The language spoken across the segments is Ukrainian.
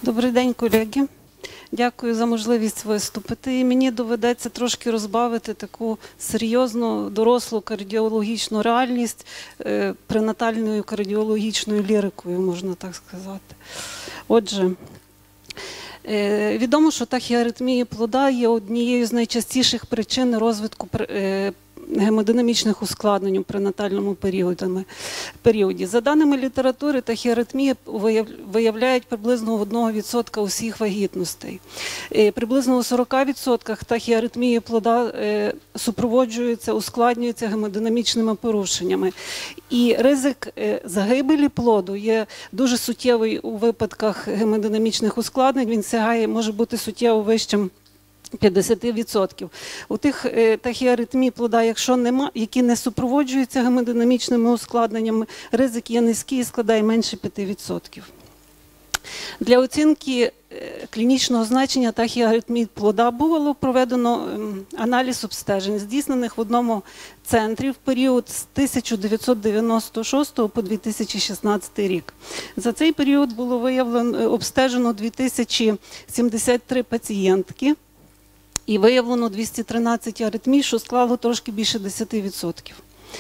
Добрий день, колеги. Дякую за можливість виступити. І мені доведеться трошки розбавити таку серйозну, дорослу кардіологічну реальність пренатальною кардіологічною лірикою, можна так сказати. Отже, відомо, що тахіаритмії плода є однією з найчастіших причин розвитку гемодинамічних ускладнень у пренатальному періоді. За даними літератури, тахіаритмії виявляють приблизно у 1% усіх вагітностей. Приблизно у 40% тахіаритмії плода супроводжуються, ускладнюються гемодинамічними порушеннями. І ризик загибелі плоду є дуже суттєвий у випадках гемодинамічних ускладнень. Він може бути суттєво вищим 50%. У тих тахіаритмій плода, які не супроводжуються гемодинамічними ускладненнями, ризик є низький і складає менше 5%. Для оцінки клінічного значення тахіаритмій плода було проведено аналіз обстежень, здійснених в одному центрі в період з 1996 по 2016 рік. За цей період було обстежено 2073 пацієнтки, і виявлено 213 аритмій, що склало трошки більше 10%.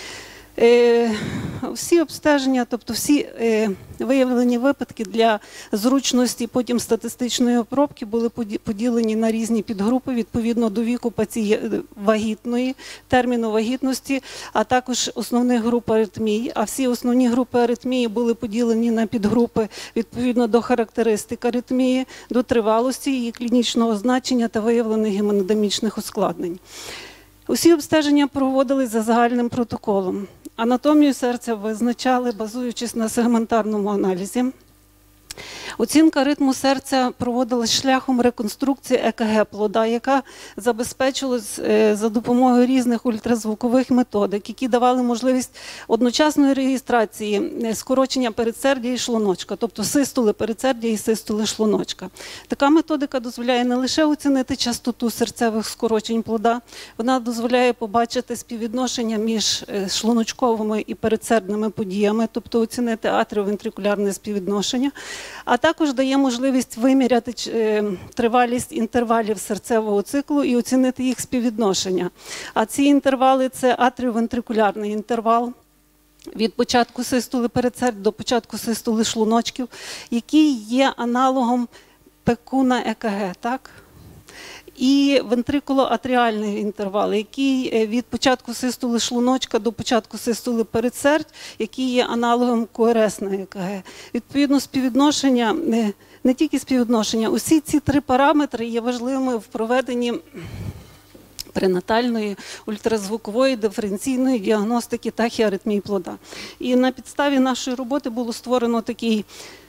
Всі обстеження, тобто всі виявлені випадки для зручності потім статистичної обробки були поділені на різні підгрупи відповідно до віку вагітної, терміну вагітності, а також основних груп аритмій. А всі основні групи аритмії були поділені на підгрупи відповідно до характеристик аритмії, до тривалості її клінічного значення та виявлених гемодинамічних ускладнень. Усі обстеження проводились за загальним протоколом. Анатомію серця визначали, базуючись на сегментарному аналізі. Оцінка ритму серця проводилась шляхом реконструкції ЕКГ плода, яка забезпечилась за допомогою різних ультразвукових методик, які давали можливість одночасної реєстрації скорочення передсердя і шлуночка, тобто систоли передсердя і систоли шлуночка. Така методика дозволяє не лише оцінити частоту серцевих скорочень плода, вона дозволяє побачити співвідношення між шлуночковими і передсердними подіями, тобто оцінити атріовентрикулярне співвідношення, а також дає можливість виміряти тривалість інтервалів серцевого циклу і оцінити їх співвідношення. А ці інтервали – це атріовентрикулярний інтервал від початку систоли передсердя до початку систоли шлуночків, який є аналогом ПК на ЕКГ, так? І вентрикулоатріальний інтервал, який від початку систоли шлуночка до початку систоли передсердь, який є аналогом КРС на ЕКГ. Відповідно, співвідношення, не тільки співвідношення, усі ці три параметри є важливими в проведенні пренатальної ультразвукової диференційної діагностики тахіаритмій плода. І на підставі нашої роботи було створено такий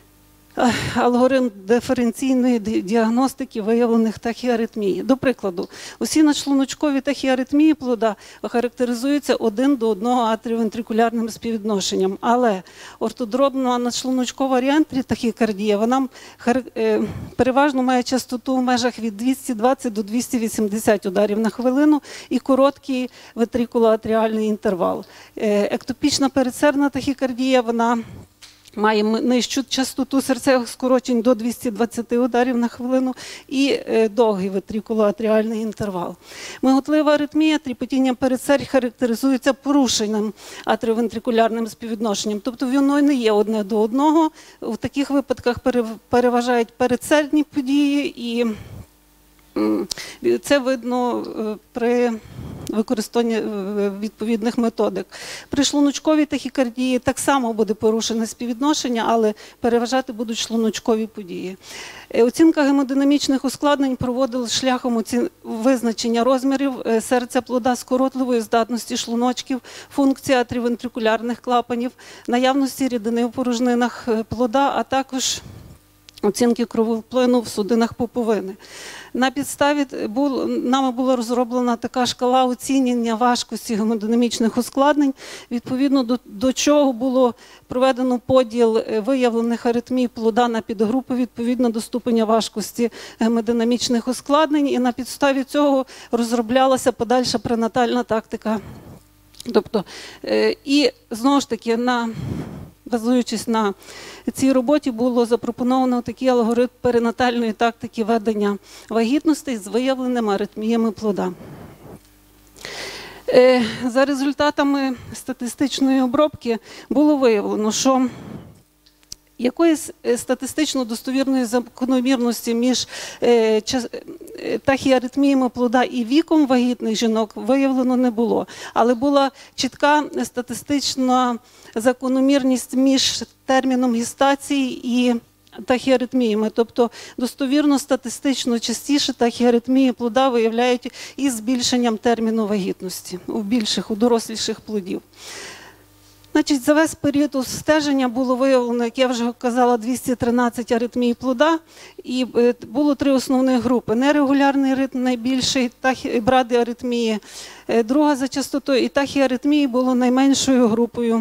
алгоритм диференційної діагностики виявлених тахіаритмій. До прикладу, усі надшлуночкові тахіаритмії плода характеризуються 1 до 1 атріовентрикулярним співвідношенням, але ортодробна надшлуночкова реантрітахікардія, вона переважно має частоту в межах від 220 до 280 ударів на хвилину і короткий вентрикулоатріальний інтервал. Ектопічна передсердна тахікардія, вона має нижчу частоту серцевих скорочень до 220 ударів на хвилину і довгий вентрикулоатріальний інтервал. Миготлива аритмія, тріпотіння передсердь характеризується порушенням атріовентрикулярним співвідношенням, тобто воно не є одне до одного. В таких випадках переважають передсердні події, і це видно при використанні відповідних методик. При шлуночковій тахікардії так само буде порушене співвідношення, але переважати будуть шлуночкові події. Оцінка гемодинамічних ускладнень проводилась шляхом визначення розмірів серця плода, скоротливої здатності шлуночків, функції атріовентрикулярних клапанів, наявності рідини в порожнинах плода, а також оцінки кровоплину в судинах пуповини. На підставі нами була розроблена така шкала оцінювання важкості гемодинамічних ускладнень, відповідно до чого було проведено поділ виявлених аритмій плода на підгрупи відповідно до ступеня важкості гемодинамічних ускладнень, і на підставі цього розроблялася подальша пренатальна тактика. Тобто, і знову ж таки, базуючись на цій роботі, було запропоновано такий алгоритм перинатальної тактики ведення вагітностей з виявленими аритміями плода. За результатами статистичної обробки було виявлено, що якоїсь статистично достовірної закономірності між тахіаритміями плода і віком вагітних жінок виявлено не було. Але була чітка статистична закономірність між терміном гестації і тахіаритміями. Тобто достовірно статистично частіше тахіаритмії плода виявляють із збільшенням терміну вагітності у доросліших плодів. Значить, за весь період стеження було виявлено, як я вже казала, 213 аритмій плода, і було 3 основних групи. Нерегулярний ритм найбільший, брадіаритмії друга за частотою, і тахіаритмії було найменшою групою.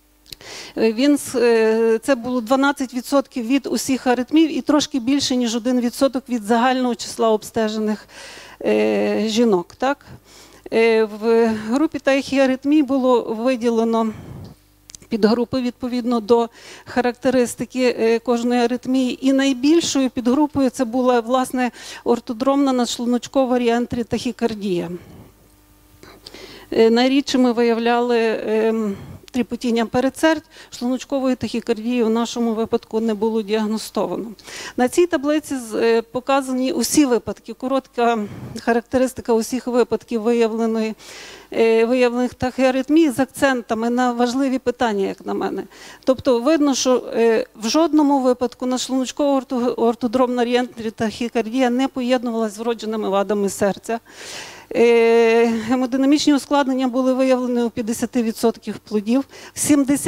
Це було 12% від усіх аритмій і трошки більше, ніж 1% від загального числа обстежених жінок. Так? В групі тахіаритмій було виділено підгрупи відповідно до характеристики кожної аритмії. І найбільшою підгрупою це була, власне, ортодромна надшлуночкова ріентрі-тахікардія. Найрідше ми виявляли тріпотіння передсердь, шлуночкової тахікардії в нашому випадку не було діагностовано. На цій таблиці показані усі випадки, коротка характеристика усіх випадків виявлених тахіаритмій з акцентами на важливі питання, як на мене. Тобто видно, що в жодному випадку надшлуночкова ортодромна ріентрі-тахікардія не поєднувалася з вродженими вадами серця. Гемодинамічні ускладнення були виявлені у 50% плодів, в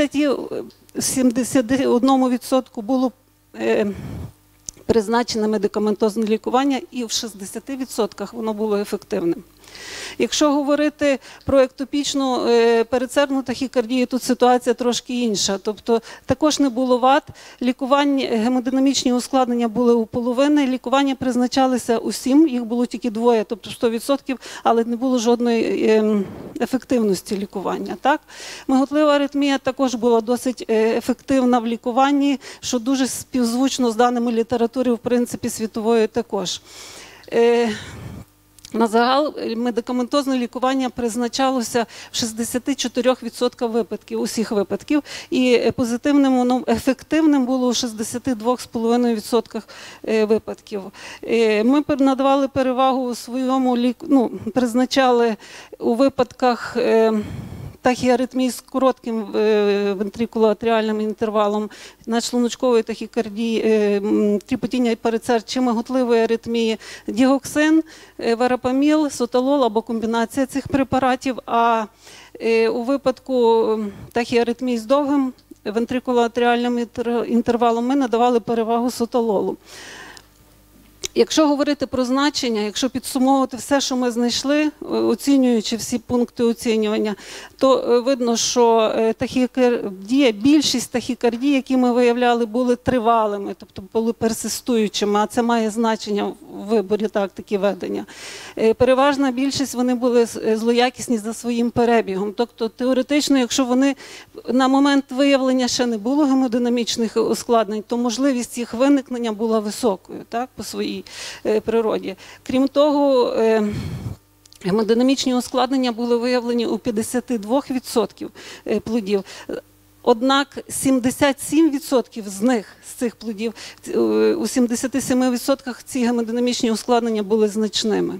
71% було призначене медикаментозне лікування і в 60% воно було ефективним. Якщо говорити про ектопічну передсердну тахікардію, тут ситуація трошки інша. Тобто також не було вад, лікування, гемодинамічні ускладнення були у половини, лікування призначалися усім, їх було тільки 2, тобто 100%, але не було жодної ефективності лікування. Так? Миготлива аритмія також була досить ефективна в лікуванні, що дуже співзвучно з даними літератури, в принципі, світової також. На загал медикаментозне лікування призначалося в 64% випадків, усіх випадків, і позитивним, воно ефективним було у 62,5% випадків. Ми надавали перевагу у своєму призначали у випадках тахіаритмії з коротким вентрикулоатріальним інтервалом, надшлуночкової тахікардії, тріпотіння передсердь чи миготливої аритмії, діоксин, верапаміл, соталол або комбінація цих препаратів, а у випадку тахіаритмії з довгим вентрикулоатріальним інтервалом ми надавали перевагу соталолу. Якщо говорити про значення, якщо підсумовувати все, що ми знайшли, оцінюючи всі пункти оцінювання, то видно, що більшість тахікардій, які ми виявляли, були тривалими, тобто були персистуючими, а це має значення в виборі тактики ведення. Переважна більшість, вони були злоякісні за своїм перебігом. Тобто теоретично, якщо вони на момент виявлення ще не було гемодинамічних ускладнень, то можливість їх виникнення була високою, так, по своїй природі. Крім того, гемодинамічні ускладнення були виявлені у 52% плодів. Однак 77% з цих плодів, у 77% ці гемодинамічні ускладнення були значними.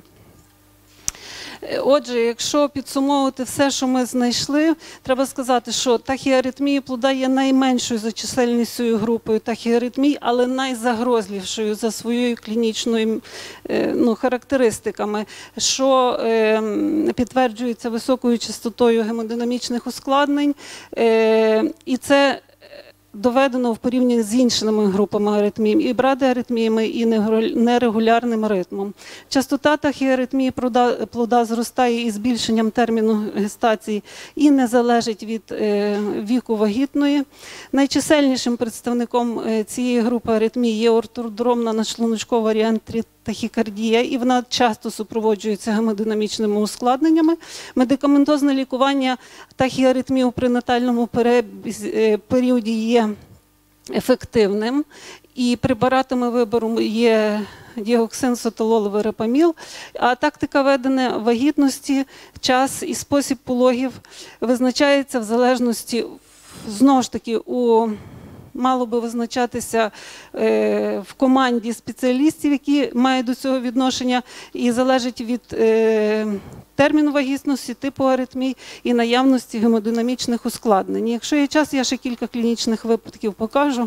Отже, якщо підсумовувати все, що ми знайшли, треба сказати, що тахіаритмії плода є найменшою за чисельністю групою тахіаритмій, але найзагрозливішою за своєю клінічною характеристиками, що підтверджується високою частотою гемодинамічних ускладнень, і це доведено в порівнянні з іншими групами аритмій, і брадіаритміями, і нерегулярним ритмом. Частота тахіаритмії плода зростає із збільшенням терміну гестації і не залежить від віку вагітної. Найчисельнішим представником цієї групи аритмій є ортодромна надшлуночкова тахікардія, і вона часто супроводжується гемодинамічними ускладненнями. Медикаментозне лікування тахіаритмії у пренатальному періоді є ефективним, і препаратами вибору є діоксин, сотолол, верапаміл. А тактика ведення вагітності, час і спосіб пологів визначається в залежності, знову ж таки, мало би визначатися в команді спеціалістів, які мають до цього відношення, і залежить від терміну вагітності, типу аритмій і наявності гемодинамічних ускладнень. Якщо є час, я ще кілька клінічних випадків покажу.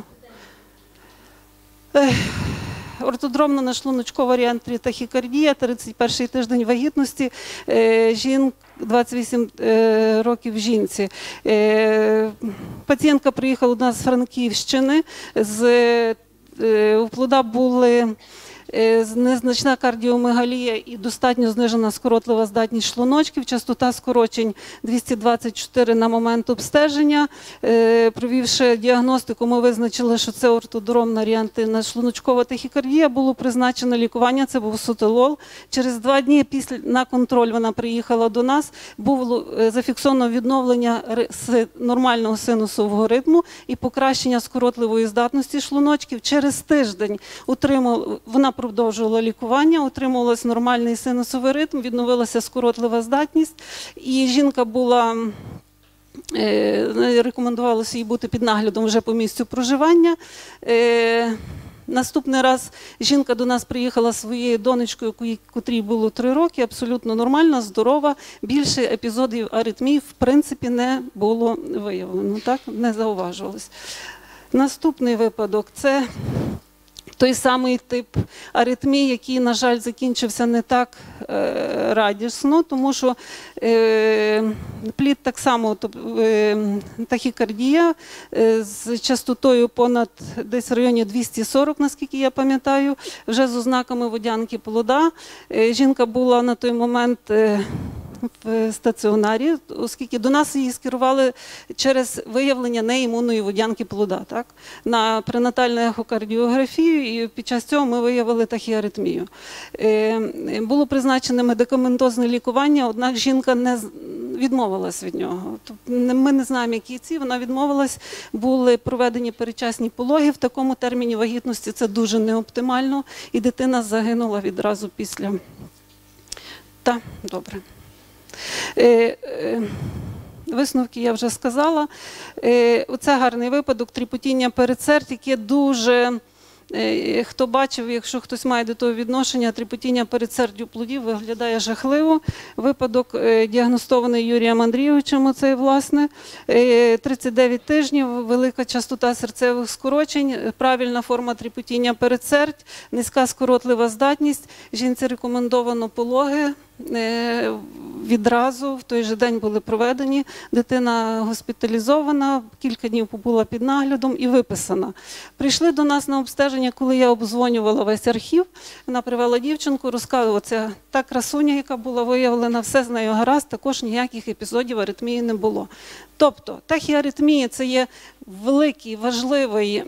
Ортодромна нашлуночкова варіант при тахікардія, 31-й тиждень вагітності, 28 років жінці. Пацієнтка приїхала до нас з Франківщини, у плода були незначна кардіомегалія і достатньо знижена скоротлива здатність шлуночків, частота скорочень 224 на момент обстеження. Провівши діагностику, ми визначили, що це ортодромна нашлуночкова тахікардія, було призначено лікування, це був сотолол. Через 2 дні на контроль вона приїхала до нас, було зафіксовано відновлення нормального синусового ритму і покращення скоротливої здатності шлуночків. Через тиждень вона продовжувала лікування, утримувалась нормальний синусовий ритм, відновилася скоротлива здатність, і жінка рекомендувалося їй бути під наглядом вже по місцю проживання. Наступний раз жінка до нас приїхала зі своєю донечкою, котрій було 3 роки, абсолютно нормальна, здорова. Більше епізодів аритмій, в принципі, не було виявлено, так? Не зауважувалось. Наступний випадок – це той самий тип аритмії, який, на жаль, закінчився не так радісно, тому що плід так само, тахікардія з частотою понад десь в районі 240, наскільки я пам'ятаю, вже з ознаками водянки плода. Жінка була на той момент в стаціонарі, оскільки до нас її скерували через виявлення неімунної водянки плода, так? На пренатальну ехокардіографію, і під час цього ми виявили тахіаритмію. Було призначене медикаментозне лікування, однак жінка не відмовилась від нього. Ми не знаємо, які ці, вона відмовилась, були проведені передчасні пологи, в такому терміні вагітності це дуже неоптимально, і дитина загинула відразу після. Так, добре. Висновки я вже сказала. Оце гарний випадок тріпотіння передсердь, яке дуже, хто бачив, якщо хтось має до того відношення, тріпотіння передсердю плодів виглядає жахливо. Випадок діагностований Юрієм Андрійовичем, оцей, власне, 39 тижнів, велика частота серцевих скорочень, правильна форма тріпотіння передсердь, низька скоротлива здатність, жінці рекомендовано пологи. Відразу в той же день були проведені, дитина госпіталізована, кілька днів побула під наглядом і виписана. Прийшли до нас на обстеження, коли я обдзвонювала весь архів, вона привела дівчинку, розказувала, це та красуня, яка була виявлена, все з нею гаразд, також ніяких епізодів аритмії не було. Тобто тахіаритмія – це є великий, важливий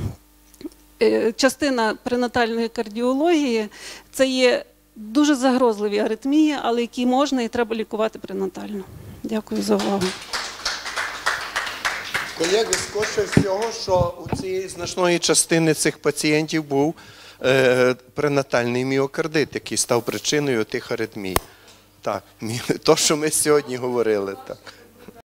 частина пренатальної кардіології, це є дуже загрозливі аритмії, але які можна і треба лікувати пренатально. Дякую за увагу. Колеги, скорше всього, що у цієї значної частини цих пацієнтів був пренатальний міокардит, який став причиною тих аритмій. Так, то, що ми сьогодні говорили. Так.